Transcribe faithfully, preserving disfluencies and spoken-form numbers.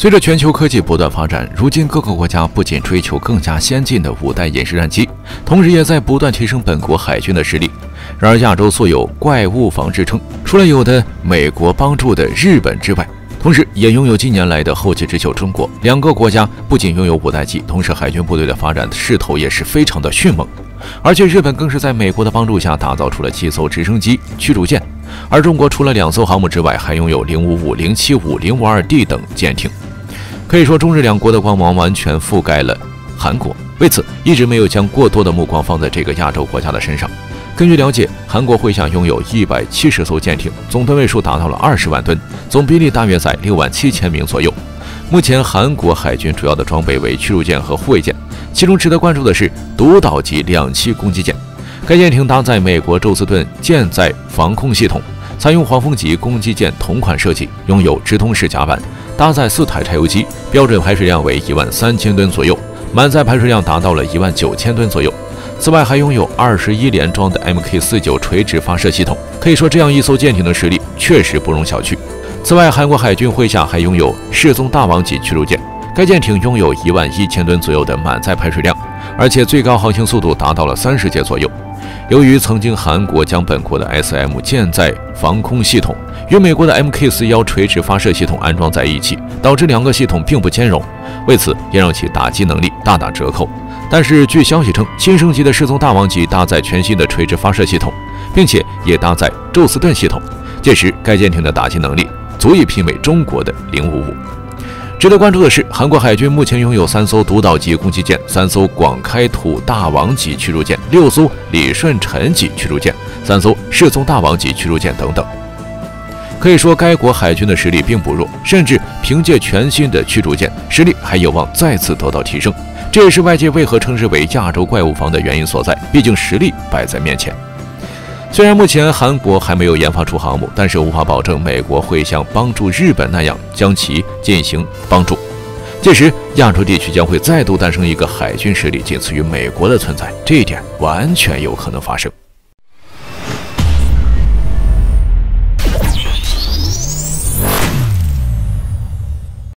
随着全球科技不断发展，如今各个国家不仅追求更加先进的五代隐身战机，同时也在不断提升本国海军的实力。然而，亚洲素有“怪物房”之称，除了有的美国帮助的日本之外，同时也拥有近年来的后起之秀中国。两个国家不仅拥有五代机，同时海军部队的发展势头也是非常的迅猛。而且日本更是在美国的帮助下打造出了七艘直升机、驱逐舰，而中国除了两艘航母之外，还拥有零五五、零七五、零五二 D 等舰艇。可以说，中日两国的光芒完全覆盖了韩国，为此一直没有将过多的目光放在这个亚洲国家的身上。根据了解，韩国麾下拥有一百七十艘舰艇，总吨位数达到了二十万吨，总兵力大约在六万七千名左右。目前韩国海军主要的装备为驱逐舰和护卫舰，其中值得关注的是独岛级两栖攻击舰。该舰艇搭载美国宙斯盾舰载防空系统，采用黄蜂级攻击舰同款设计，拥有直通式甲板，搭载四台柴油机，标准排水量为一万三千吨左右，满载排水量达到了一万九千吨左右。此外，还拥有二十一连装的 M K 四十九 垂直发射系统。可以说，这样一艘舰艇的实力确实不容小觑。此外，韩国海军麾下还拥有世宗大王级驱逐舰，该舰艇拥有一万一千吨左右的满载排水量，而且最高航行速度达到了三十节左右。由于曾经韩国将本国的 S M 舰载防空系统与美国的 M K 四十一 垂直发射系统安装在一起，导致两个系统并不兼容，为此也让其打击能力大打折扣。但是据消息称，新升级的世宗大王级搭载全新的垂直发射系统，并且也搭载宙斯盾系统，届时该舰艇的打击能力足以媲美中国的零五五。值得关注的是，韩国海军目前拥有三艘独岛级攻击舰、三艘广开土大王级驱逐舰、六艘李舜臣级驱逐舰、三艘世宗大王级驱逐舰等等。可以说，该国海军的实力并不弱，甚至凭借全新的驱逐舰，实力还有望再次得到提升。这也是外界为何称之为亚洲怪物房的原因所在，毕竟实力摆在面前。虽然目前韩国还没有研发出航母，但是无法保证美国会像帮助日本那样将其进行帮助。届时，亚洲地区将会再度诞生一个海军实力仅次于美国的存在，这一点完全有可能发生。